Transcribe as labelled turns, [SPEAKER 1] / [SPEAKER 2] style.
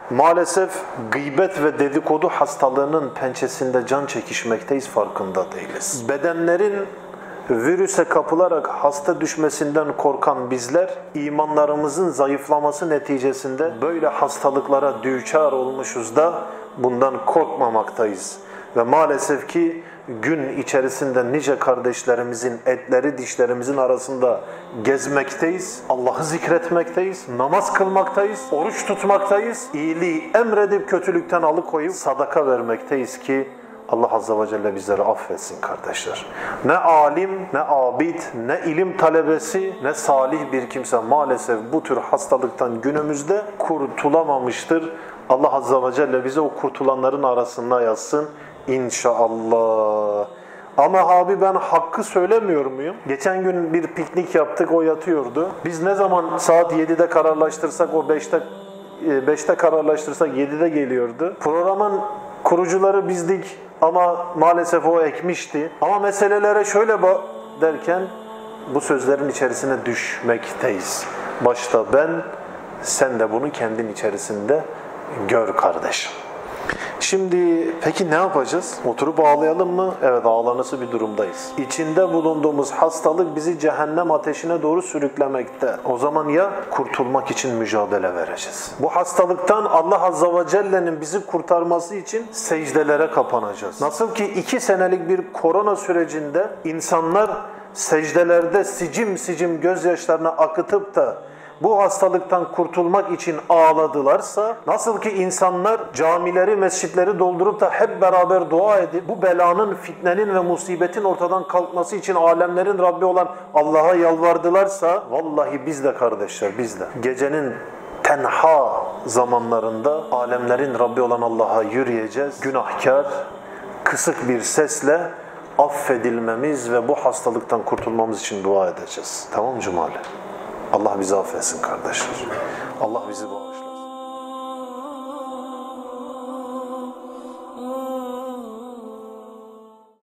[SPEAKER 1] Maalesef gıybet ve dedikodu hastalığının pençesinde can çekişmekteyiz, farkında değiliz. Bedenlerin virüse kapılarak hasta düşmesinden korkan bizler, imanlarımızın zayıflaması neticesinde böyle hastalıklara düçar olmuşuz da bundan korkmamaktayız. Ve maalesef ki gün içerisinde nice kardeşlerimizin etleri dişlerimizin arasında gezmekteyiz, Allah'ı zikretmekteyiz, namaz kılmaktayız, oruç tutmaktayız, iyiliği emredip kötülükten alıkoyup sadaka vermekteyiz ki Allah Azze ve Celle bizleri affetsin kardeşler. Ne alim, ne abid, ne ilim talebesi, ne salih bir kimse maalesef bu tür hastalıktan günümüzde kurtulamamıştır. Allah Azze ve Celle bize o kurtulanların arasında yazsın İnşallah. Ama abi ben hakkı söylemiyor muyum? Geçen gün bir piknik yaptık, o yatıyordu. Biz ne zaman saat 7'de kararlaştırsak o 5'te kararlaştırsak 7'de geliyordu. Programın kurucuları bizdik ama maalesef o ekmişti. Ama meselelere şöyle derken bu sözlerin içerisine düşmekteyiz. Başta ben, sen de bunu kendin içerisinde gör kardeşim. Şimdi peki ne yapacağız? Oturup ağlayalım mı? Evet, ağlanası bir durumdayız. İçinde bulunduğumuz hastalık bizi cehennem ateşine doğru sürüklemekte. O zaman ya kurtulmak için mücadele vereceğiz. Bu hastalıktan Allah Azze ve Celle'nin bizi kurtarması için secdelere kapanacağız. Nasıl ki 2 senelik bir korona sürecinde insanlar secdelerde sicim sicim gözyaşlarını akıtıp da bu hastalıktan kurtulmak için ağladılarsa, nasıl ki insanlar camileri, mescitleri doldurup da hep beraber dua edip bu belanın, fitnenin ve musibetin ortadan kalkması için alemlerin Rabbi olan Allah'a yalvardılarsa, vallahi biz de kardeşler, biz de gecenin tenha zamanlarında alemlerin Rabbi olan Allah'a yürüyeceğiz. Günahkar, kısık bir sesle affedilmemiz ve bu hastalıktan kurtulmamız için dua edeceğiz. Tamam mı Cumali? Allah bizi affetsin kardeşler. Allah bizi bağışlasın.